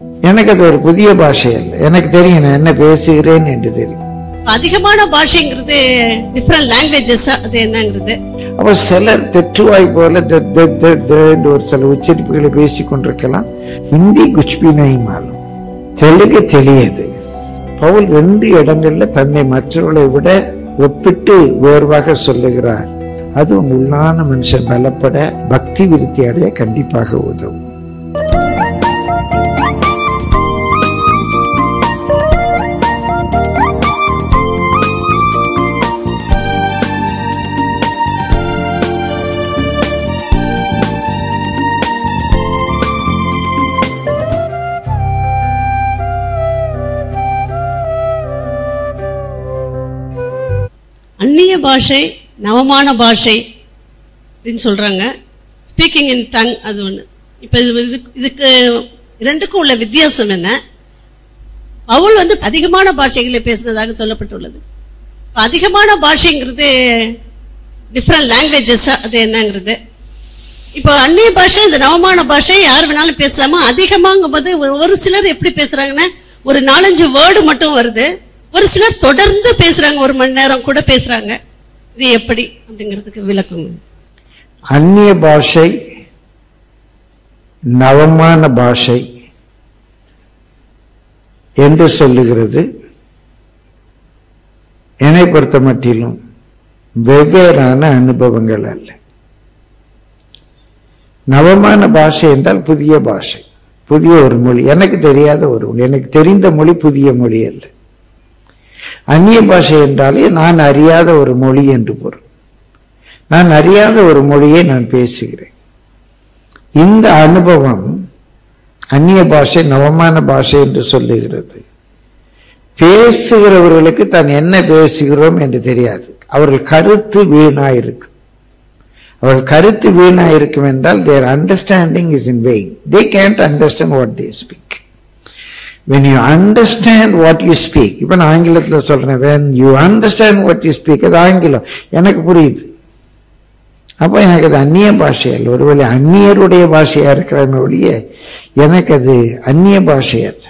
எனக்கு அது ஒரு புதிய பாஷை அல்ல. எனக்கு தெரியும் நான் என்ன பேசுகிறேன் என்று தெரியும். அதிகமான பாஷைங்கிறது டிஃபரண்ட் லாங்குவேஜஸ், அது என்னங்கிறது. அப்ப சிலர் தெற்றுவாய் போல ஒரு சில உச்சரிப்புகளை பேசிக் கொண்டிருக்கலாம். ஹிந்தி குச்பி நஹி மாலூம், தெலுங்கு தெரியாது. பவுல் 2 இடங்கள்ல தன்னை மற்றவர்களை விட ஒப்பிட்டு உயர்வாக சொல்லுகிறார். அது உங்க உள்ளான மனுஷன் பலப்பட, பக்தி விருத்தி அடைய கண்டிப்பாக உதவும். அந்நிய பாஷை, நவமான பாஷை அப்படின்னு சொல்றாங்க. ஸ்பீக்கிங் இன் டங் அது ஒண்ணு. இப்ப இதுக்கு 2க்கும் உள்ள வித்தியாசம் என்ன? பவுல் அதிகமான பாஷைகளை பேசுறதாக சொல்லப்பட்டுள்ளது. அதிகமான பாஷைங்கிறது டிஃபரண்ட் லாங்குவேஜஸ், அது என்னங்கிறது. இப்போ அந்நிய பாஷை, இந்த நவமான பாஷை யார் வேணாலும் பேசலாமா? அதிகமாகும் போது ஒரு சிலர் எப்படி பேசுறாங்கன்னா ஒரு 4-5 வேர்டு மட்டும் வருது. ஒரு சிலர் தொடர்ந்து பேசுறாங்க, 1 மணி நேரம் கூட பேசுறாங்க. இது எப்படி அப்படிங்கிறதுக்கு விளக்கம். அந்நிய பாஷை, நவமான பாஷை என்று சொல்லுகிறது என்னை பொறுத்த மட்டிலும் வெவ்வேறான அனுபவங்கள் அல்ல. நவமான பாஷை என்றால் புதிய பாஷை, புதிய ஒரு மொழி, எனக்கு தெரியாத ஒரு மொழி, எனக்கு தெரிந்த மொழி புதிய மொழி அல்ல. அந்நிய பாஷை என்றாலே நான் அறியாத ஒரு மொழி என்று பொருள். நான் அறியாத ஒரு மொழியை நான் பேசுகிறேன். இந்த அனுபவம் அந்நிய பாஷை, நவமான பாஷை என்று சொல்லுகிறது. பேசுகிறவர்களுக்கு தான் என்ன பேசுகிறோம் என்று தெரியாது. அவர்கள் கருத்து வீணாயிருக்கும். அவர்கள் கருத்து வீணாயிருக்கும் என்றால் their understanding is in vain. They can't understand what they speak. When you understand what you speak, இப்ப நான் ஆங்கிலத்தில் சொல்றேன், when you understand what you speak, அது ஆங்கிலம் எனக்கு புரியுது. அப்ப எனக்கு அது அந்நிய பாஷை அல்ல. ஒருவேளை அந்நியருடைய பாஷையா இருக்கிற ஒழிய எனக்கு அது அந்நிய பாஷை அல்ல.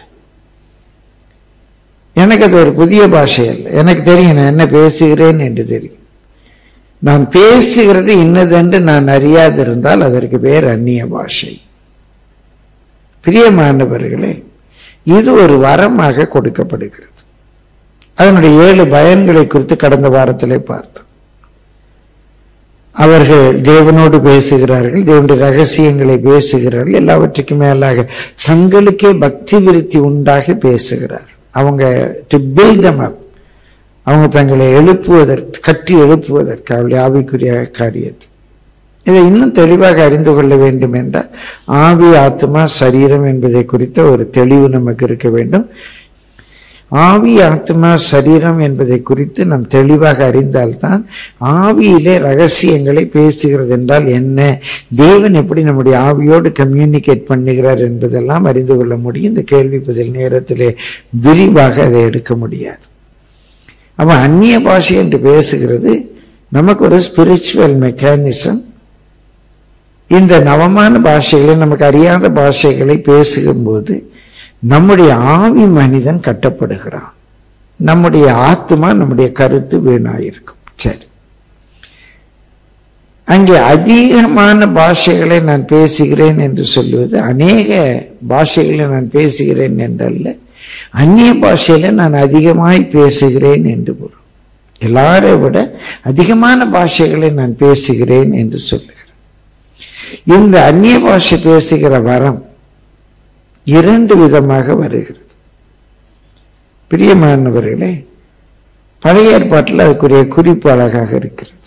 எனக்கு அது ஒரு புதிய பாஷை அல்ல. எனக்கு தெரியும் நான் என்ன பேசுகிறேன் என்று தெரியும். நான் பேசுகிறது இன்னதென்று நான் அறியாதிருந்தால் அதற்கு பேர் அந்நிய பாஷை. பிரியமானவர்களே, இது ஒரு வரமாக கொடுக்கப்படுகிறது. அதனுடைய 7 பயன்களை குறித்து கடந்த வாரத்திலே பார்த்தோம். அவர்கள் தேவனோடு பேசுகிறார்கள், தேவனுடைய ரகசியங்களை பேசுகிறார்கள், எல்லாவற்றுக்கும் மேலாக தங்களுக்கே பக்தி விருத்தி உண்டாக பேசுகிறார். அவங்க டு பில்ட் தம் அப், அவங்க தங்களை எழுப்புவதற்கு, கட்டி எழுப்புவதற்கு அவருடைய ஆவிக்குரிய காரியத்தை. இதை இன்னும் தெளிவாக அறிந்து கொள்ள வேண்டும் என்றால் ஆவி, ஆத்மா, சரீரம் என்பதை குறித்த ஒரு தெளிவு நமக்கு இருக்க வேண்டும். ஆவி, ஆத்மா, சரீரம் என்பதை குறித்து நாம் தெளிவாக அறிந்தால்தான் ஆவியிலே ரகசியங்களை பேசுகிறது என்றால் என்ன, தேவன் எப்படி நம்முடைய ஆவியோடு கம்யூனிகேட் பண்ணுகிறார் என்பதெல்லாம் அறிந்து கொள்ள முடியும். இந்த கேள்வி பதில் நேரத்திலே விரிவாக அதை எடுக்க முடியாது. அப்ப அந்நிய பாஷை என்று பேசுகிறது நமக்கு ஒரு ஸ்பிரிச்சுவல் மெக்கானிசம். இந்த நவமான பாஷைகளை, நமக்கு அறியாத பாஷைகளை பேசும்போது நம்முடைய ஆவி மனிதன் கட்டப்படுகிறான், நம்முடைய ஆத்மா, நம்முடைய கருத்து வீணாயிருக்கும். சரி, அங்கே அதிகமான பாஷைகளை நான் பேசுகிறேன் என்று சொல்லுவது அநேக பாஷைகளை நான் பேசுகிறேன் என்றல்ல, அந்நிய பாஷையில நான் அதிகமாய் பேசுகிறேன் என்று பொருள். எல்லாரை விட அதிகமான பாஷைகளை நான் பேசுகிறேன் என்று சொல்லுகிறேன். இந்த அந்நிய பாஷை பேசுகிற வரம் 2 விதமாக வருகிறது. பிரியமானவர்களே, பழைய ஏற்பாட்டில் அதுக்குரிய குறிப்பு அழகாக இருக்கிறது.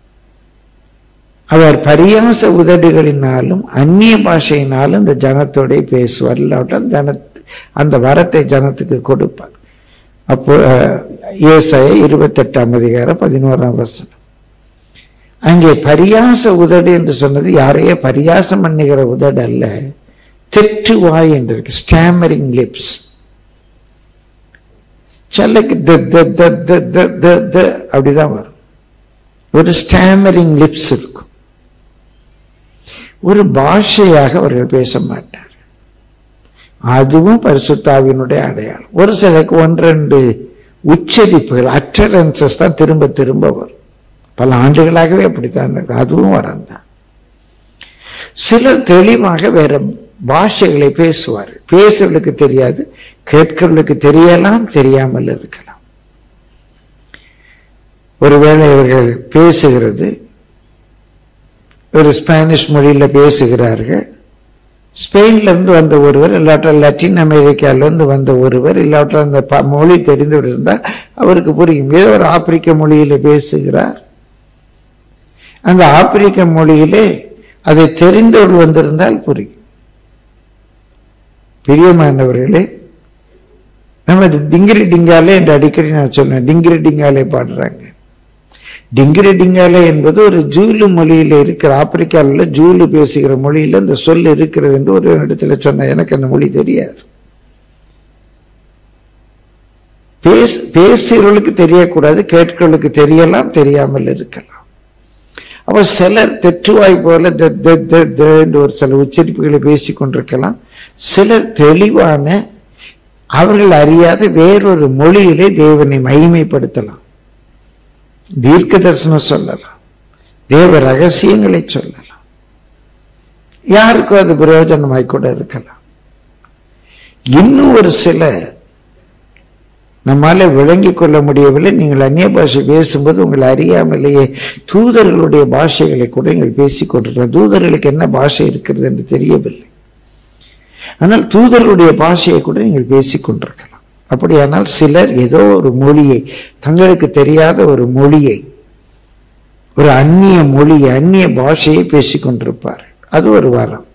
அவர் பரியாச உதடுகளினாலும் அந்நிய பாஷையினாலும் இந்த ஜனத்தோட பேசுவார், இல்லாவிட்டால் அந்த வரத்தை ஜனத்துக்கு கொடுப்பார். அப்போ ஏசாயா 28:11 அங்கே பரியாச உதடு என்று சொன்னது யாரையே பரியாசம் பண்ணுகிற உதடு அல்ல, தெற்றுவாய் என்று இருக்கு, ஸ்டாமரிங் லிப்ஸ். சிலக்கு அப்படிதான் வரும், ஒரு ஸ்டாமரிங் லிப்ஸ் இருக்கும். ஒரு பாஷையாக அவர்கள் பேச மாட்டார். அதுவும் பரிசுத்த ஆவியினுடைய அடையாளம். ஒரு சிலருக்கு 1-2 உச்சரிப்புகள் அட்டரன்சஸ் தான் திரும்ப திரும்ப வரும். பல ஆண்டுகளாகவே அப்படித்தான் இருக்கு. அதுவும் வரந்தான். சிலர் தெளிவாக வேற பாஷைகளை பேசுவார்கள். பேசுறவர்களுக்கு தெரியாது, கேட்கிறவர்களுக்கு தெரியலாம், தெரியாமல் இருக்கலாம். ஒருவேளை இவர்கள் பேசுகிறது ஒரு ஸ்பானிஷ் மொழியில பேசுகிறார்கள். ஸ்பெயின்ல இருந்து வந்த ஒருவர், இல்லாட்டா லத்தீன் அமெரிக்கால இருந்து வந்த ஒருவர், இல்லாட்டா அந்த மொழி தெரிந்து இருந்தால் அவருக்கு புரியும். ஏதோ ஒரு ஆப்பிரிக்க மொழியில பேசுகிறார். அந்த ஆப்பிரிக்க மொழியிலே அதை தெரிந்தவர்கள் வந்திருந்தால் புரியும். பிரியமானவர்களே, நம்ம டிங்கிரி டிங்காலே என்று அடிக்கடி நான் சொன்னேன். டிங்கிரி டிங்காலே பாடுறாங்க. டிங்கிரி டிங்காலே என்பது ஒரு ஜூலு மொழியில இருக்கிற, ஆப்பிரிக்காவில் ஜூலு பேசுகிற மொழியில இந்த சொல் இருக்கிறது என்று ஒரு இடத்துல சொன்ன. எனக்கு அந்த மொழி தெரியாது. பேசுகிறவர்களுக்கு தெரியக்கூடாது, கேட்கிறவர்களுக்கு தெரியலாம், தெரியாமல் இருக்கலாம். அப்ப சிலர் தெற்றுவாய் போல ஒரு சில உச்சரிப்புகளை பேசிக் கொண்டிருக்கலாம். சிலர் தெளிவான, அவர்கள் அறியாத வேறொரு மொழியிலே தேவனை மகிமைப்படுத்தலாம், தீர்க்க தரிசனம் சொல்லலாம், தேவ ரகசியங்களை சொல்லலாம். யாருக்கும் அது பிரயோஜனமாய் கூட இருக்கலாம். இன்னும் ஒரு சில நம்மால விளங்கிக் கொள்ள முடியவில்லை. நீங்கள் அந்நிய பாஷை பேசும்போது உங்களை அறியாமலேயே தூதர்களுடைய பாஷைகளை கூட நீங்கள் பேசிக் கொண்டிருக்கலாம். தூதர்களுக்கு என்ன பாஷை இருக்கிறது என்று தெரியவில்லை. ஆனால் தூதர்களுடைய பாஷையை கூட நீங்கள் பேசிக் கொண்டிருக்கலாம். அப்படியானால் சிலர் ஏதோ ஒரு மொழியை, தங்களுக்கு தெரியாத ஒரு மொழியை, ஒரு அந்நிய மொழியை, அந்நிய பாஷையை பேசிக் கொண்டிருப்பார். அது ஒரு வரம்.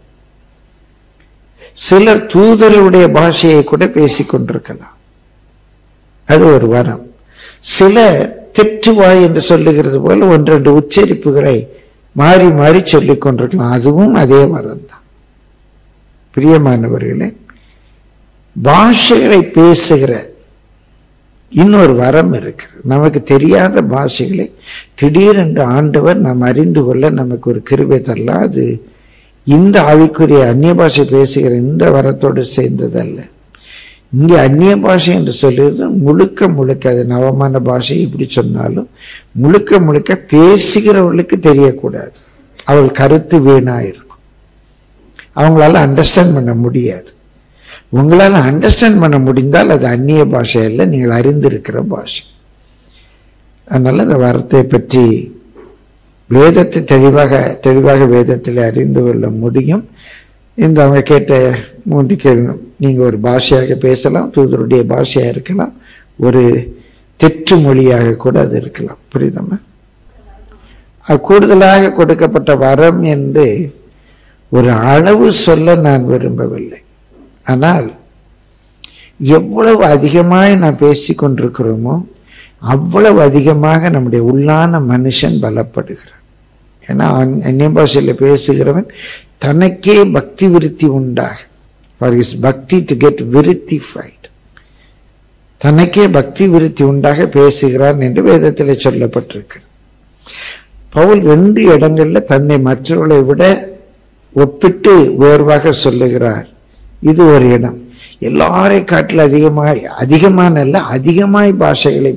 சிலர் தூதர்களுடைய பாஷையை கூட பேசிக் கொண்டிருக்கலாம். அது ஒரு வரம். சில தெற்றுவாய் என்று சொல்லுகிறது போல 1-2 உச்சரிப்புகளை மாறி மாறி சொல்லிக் கொண்டிருக்கலாம். அதுவும் அதே வரம் தான். பிரியமானவர்களே, பாஷைகளை பேசுகிற இன்னொரு வரம் இருக்கிறது. நமக்கு தெரியாத பாஷைகளை திடீரென்று ஆண்டவர் நாம் அறிந்து கொள்ள நமக்கு ஒரு கிருபை தரலாம். அது இந்த ஆவிக்குரிய அந்நிய பாஷை பேசுகிற இந்த வரத்தோடு சேர்ந்ததல்ல. இங்கே அந்நிய பாஷை என்று சொல்லுறது முழுக்க முழுக்க, அது நவமான பாஷை இப்படி சொன்னாலும் முழுக்க முழுக்க பேசுகிறவர்களுக்கு தெரியக்கூடாது. அவள் கருத்து வீணாயிருக்கும், அவங்களால அண்டர்ஸ்டாண்ட் பண்ண முடியாது. உங்களால் அண்டர்ஸ்டாண்ட் பண்ண முடிந்தால் அது அந்நிய பாஷை அல்ல, நீங்கள் அறிந்திருக்கிற பாஷை. அதனால அந்த வார்த்தையை பற்றி வேதத்தை தெளிவாக வேதத்தில் அறிந்து கொள்ள முடியும். இந்த அவங்க கேட்ட 3 கேள்வி, நீங்க ஒரு பாஷையாக பேசலாம், தூதருடைய பாஷையா இருக்கலாம், ஒரு தெற்று மொழியாக கூட அது இருக்கலாம். புரியுதம்மா? அது கூடுதலாக கொடுக்கப்பட்ட வரம் என்று ஒரு அளவு சொல்ல நான் விரும்பவில்லை. ஆனால் எவ்வளவு அதிகமாய் நாம் பேசிக் கொண்டிருக்கிறோமோ அவ்வளவு அதிகமாக நம்முடைய உள்ளான மனுஷன் பலப்படுகிறார். ஏன்னா அந்நிய பாஷையில் பேசுகிறவன் தனக்கே பக்தி விருத்தி உண்டாக, for his bhakti to get virithified, தனக்கே பக்தி விருத்தி உண்டாக பேசுகிறான் என்று வேதத்திலே சொல்லப்பட்டிருக்கு. பவுல் 2 இடங்கள்ல தன்னை மற்றவர்களை விட ஒப்பிட்டு உயர்வாக சொல்லுகிறார். இது ஒரு இடம். எல்லாரை காட்டில் அதிகமாய் பாஷைகளை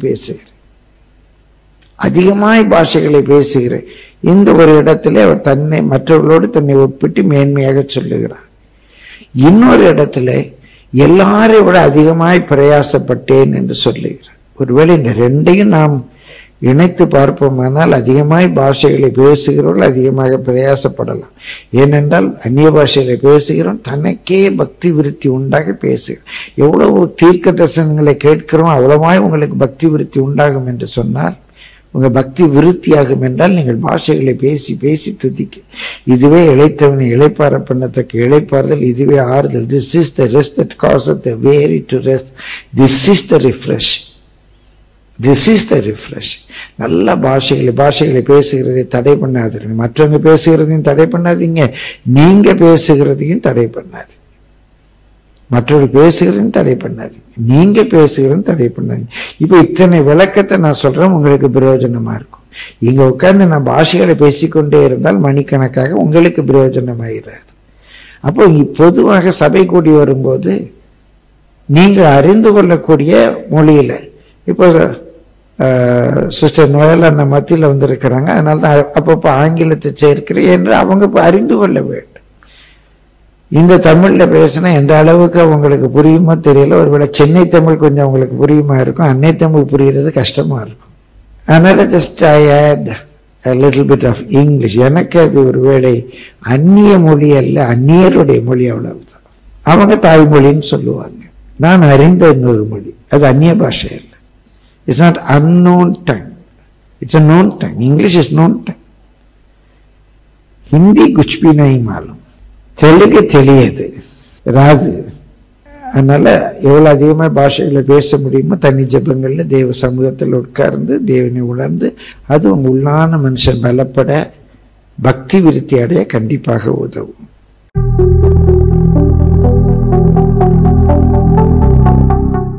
பேசுகிறேன். இந்த ஒரு இடத்திலே அவர் தன்னை மற்றவர்களோடு தன்னை ஒப்பிட்டு மேன்மையாக சொல்லுகிறார். இன்னொரு இடத்துல எல்லாரை விட அதிகமாய் பிரயாசப்பட்டேன் என்று சொல்லுகிறார். ஒருவேளை இந்த 2ஐயும் நாம் இணைத்து பார்ப்போமானால் அதிகமாய் பாஷைகளை பேசுகிறவர்கள் அதிகமாக பிரயாசப்படலாம். ஏனென்றால் அந்நிய பாஷைகளை பேசுகிறோம், தனக்கே பக்தி விருத்தி உண்டாக பேசுகிறோம். எவ்வளவு தீர்க்க தரிசனங்களை கேட்கிறோம் அவ்வளவாய் உங்களுக்கு பக்தி விருத்தி உண்டாகும் என்று சொன்னால், உங்க பக்தி விருத்தியாகும் என்றால் நீங்கள் பாஷைகளை பேசி பேசி துதிக்க. இதுவே இளைத்தவனை இளைப்பாற பண்ணத்தக்க இளைப்பாறுதல், இதுவே ஆறுதல். This is the rest that causeth the weary to rest. This is the refresh. This is the refresh. நல்ல பாஷைகளை பேசுகிறதை தடை பண்ணாதீங்க. மற்றவங்க பேசுகிறதையும் தடை பண்ணாதீங்க, நீங்க பேசுகிறதையும் தடை பண்ணாதீங்க. மற்றவர்கள் பேசுகிறதையும் தடை பண்ணாதீங்க, நீங்க பேசுகிறதையும் தடை பண்ணாதீங்க. இப்ப இத்தனை விளக்கத்தை நான் சொல்றேன், உங்களுக்கு பிரயோஜனமா இருக்கும். இங்க உட்கார்ந்து நான் பாஷைகளை பேசிக்கொண்டே இருந்தால் மணிக்கணக்காக உங்களுக்கு பிரயோஜனமாயிராது. அப்போ பொதுவாக சபை கூடி வரும்போது நீங்கள் அறிந்து கொள்ளக்கூடிய மொழியில், இப்போ சிஸ்டர் நோயல் அந்த மத்தியில் வந்திருக்கிறாங்க, அதனால தான் அப்பப்போ ஆங்கிலத்தை சேர்க்கிறேன் என்று அவங்க அறிந்து கொள்ள வேண்டும். இந்த தமிழில் பேசினா எந்த அளவுக்கு அவங்களுக்கு புரியுமோ தெரியல. ஒருவேளை சென்னை தமிழ் கொஞ்சம் அவங்களுக்கு புரியுமா இருக்கும், அன்னை தமிழ் புரிகிறது கஷ்டமா இருக்கும். அதனால just I add a little bit of English. எனக்கு அது ஒருவேளை அந்நிய மொழி அல்ல, அந்நியருடைய மொழி, அவ்வளவுதான். அவங்க தாய்மொழின்னு சொல்லுவாங்க. நான் அறிந்த இன்னொரு மொழி, அது அந்நிய பாஷை அல்ல. It's not unknown tongue, it's a known tongue. English is known tongue. Hindi कुछ भी नहीं मालूम, தெலுங்கு தெரியாது, ராது. அதனால எவ்வளவு அதிகமா பாஷைகளை பேச முடியுமோ தனி ஜெபங்கள்ல தேவ சமூகத்தில் உட்கார்ந்து தேவனை உணர்ந்து, அது உங்க உள்ளான மனுஷன் பலப்பட பக்தி விருத்தி அடைய கண்டிப்பாக உதவும்.